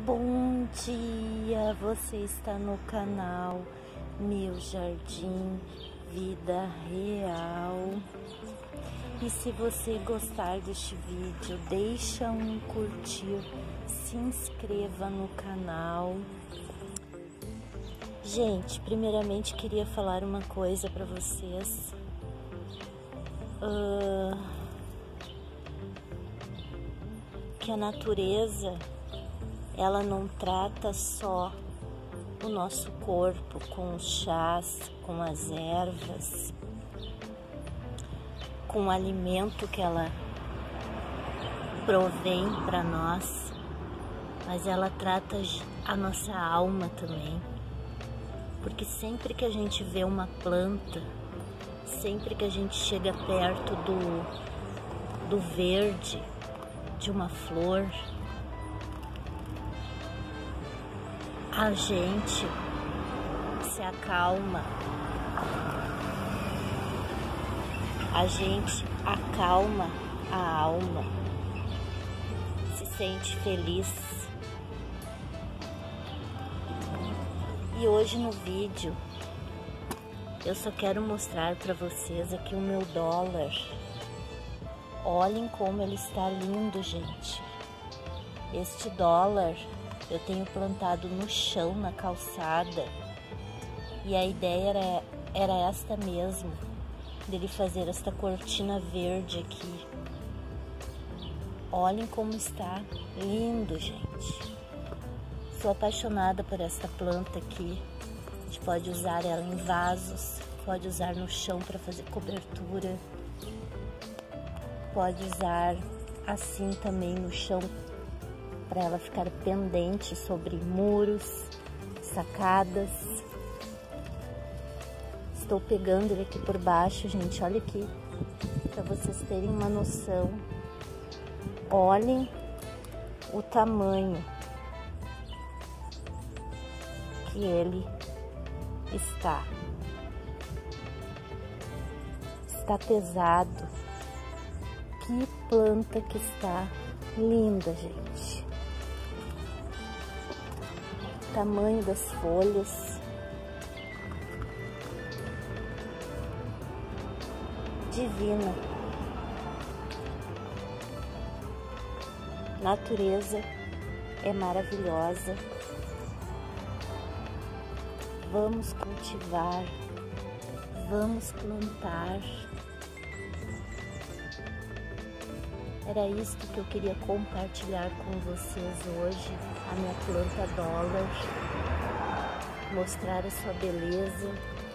Bom dia, você está no canal Meu Jardim Vida Real. E se você gostar deste vídeo, deixa um curtir, se inscreva no canal. Gente, primeiramente queria falar uma coisa para vocês. Que a natureza, ela não trata só o nosso corpo com os chás, com as ervas, com o alimento que ela provém para nós, mas ela trata a nossa alma também. Porque sempre que a gente vê uma planta, sempre que a gente chega perto do verde, de uma flor, a gente se acalma, a gente acalma a alma, se sente feliz. E hoje no vídeo eu só quero mostrar para vocês aqui o meu dólar. Olhem como ele está lindo, gente. Este dólar eu tenho plantado no chão, na calçada. E a ideia era esta mesmo, dele fazer esta cortina verde aqui. Olhem como está lindo, gente. Sou apaixonada por esta planta aqui. A gente pode usar ela em vasos, pode usar no chão para fazer cobertura. Pode usar assim também no chão para ela ficar pendente sobre muros, sacadas. Estou pegando ele aqui por baixo, gente, olha aqui, para vocês terem uma noção. Olhem o tamanho que ele está. Está pesado. Que planta que está linda, gente. O tamanho das folhas. Divina. Natureza é maravilhosa. Vamos cultivar, vamos plantar. Era isso que eu queria compartilhar com vocês hoje, a minha planta dólar, mostrar a sua beleza.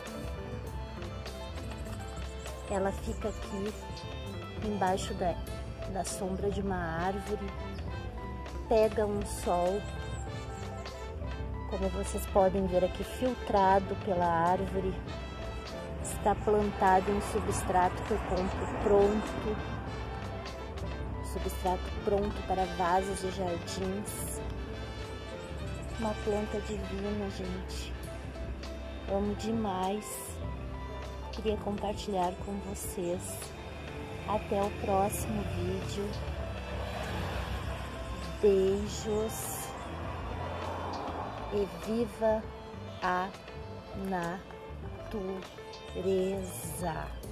Ela fica aqui embaixo da sombra de uma árvore, pega um sol, como vocês podem ver aqui, filtrado pela árvore, está plantado em substrato que eu compro pronto. Substrato pronto para vasos e jardins. Uma planta divina, gente. Amo demais. Queria compartilhar com vocês. Até o próximo vídeo. Beijos. E viva a natureza.